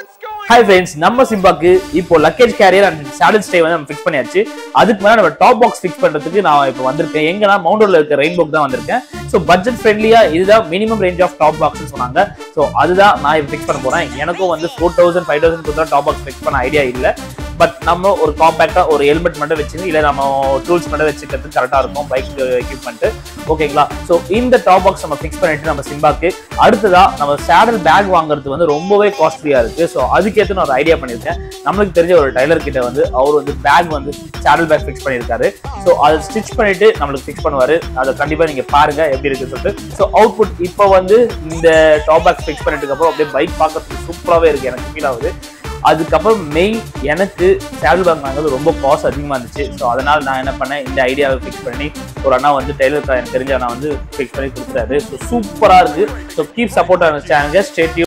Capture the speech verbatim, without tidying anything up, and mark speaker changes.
Speaker 1: Hi friends, நம்ம சிம்பாக்கு இப்போ luggage carrier and saddle stay வந்து நம்ம ஃபிக்ஸ் பண்ணியாச்சு. அதுக்கு மேல நம்ம டாப் பாக்ஸ் ஃபிக்ஸ் பண்றதுக்கு நான் இப்போ வந்திருக்கேன். எங்கன்னா மவுண்ட் ரோட்ல இருக்க ரெயின்போக்கு தான் வந்திருக்கேன். ஸோ பட்ஜெட் ஃப்ரெண்ட்லியா இதுதான் minimum range of top box சொன்னாங்க. ஸோ அதுதான் நான் இப்போ ஃபிக்ஸ் பண்ண போறேன். எனக்கும் வந்து ஃபோர் தௌசண்ட் ஃபைவ் தௌசண்ட் கொடுத்தா டாப் பாக்ஸ் ஃபிக்ஸ் பண்ண ஐடியா இல்லை. பட் நம்ம ஒரு காம்பேக்டா ஒரு ஹெல்மெட் மட்டும் வச்சுன்னு இல்லை நம்ம டூல்ஸ் மட்டும் வச்சுக்கிறது கரெக்டாக இருக்கும் பைக் எக்யூப்மெண்ட். ஓகேங்களா? ஸோ இந்த டாப் பாக்ஸ் நம்ம ஃபிக்ஸ் பண்ணிட்டு நம்ம சிம்பாக்கு அடுத்ததா நம்ம சேடல் பேக் வாங்குறது வந்து ரொம்பவே காஸ்ட்லியா இருக்கு. ஸோ அதுக்கேற்ற நான் ஒரு ஐடியா பண்ணியிருக்கேன். நம்மளுக்கு தெரிஞ்ச ஒரு டைலர் கிட்ட வந்து அவர் வந்து பேக் வந்து சேடல் பேக் ஃபிக்ஸ் பண்ணியிருக்காரு. ஸோ அதை ஸ்டிச் பண்ணிட்டு நம்மளுக்கு ஃபிக்ஸ் பண்ணுவாரு. அதை கண்டிப்பா நீங்க பாருங்க எப்படி இருக்குன்னு சொல்லிட்டு. ஸோ அவுட்புட் இப்போ வந்து இந்த டாப் பாக்ஸ் ஃபிக்ஸ் பண்ணிட்டு அப்புறம் அப்படியே பைக் பார்க்கறதுக்கு சூப்பராகவே இருக்கு, எனக்கு ஃபீல் ஆகுது. அதுக்கப்புறம் மெயின் எனக்கு சேடல் பேக் வாங்குறது ரொம்ப காஸ்ட் அதிகமாக இருந்துச்சு. ஸோ அதனால நான் என்ன பண்ணேன், இந்த ஐடியாவை ஃபிக்ஸ் பண்ணி ஒரு அண்ணா வந்து டெய்லர் எனக்கு தெரிஞ்ச அண்ணா வந்து ஃபிக்ஸ் பண்ணி கொடுத்துறாரு. ஸோ சூப்பராக இருக்கு. So keep support on channel. Stay tune.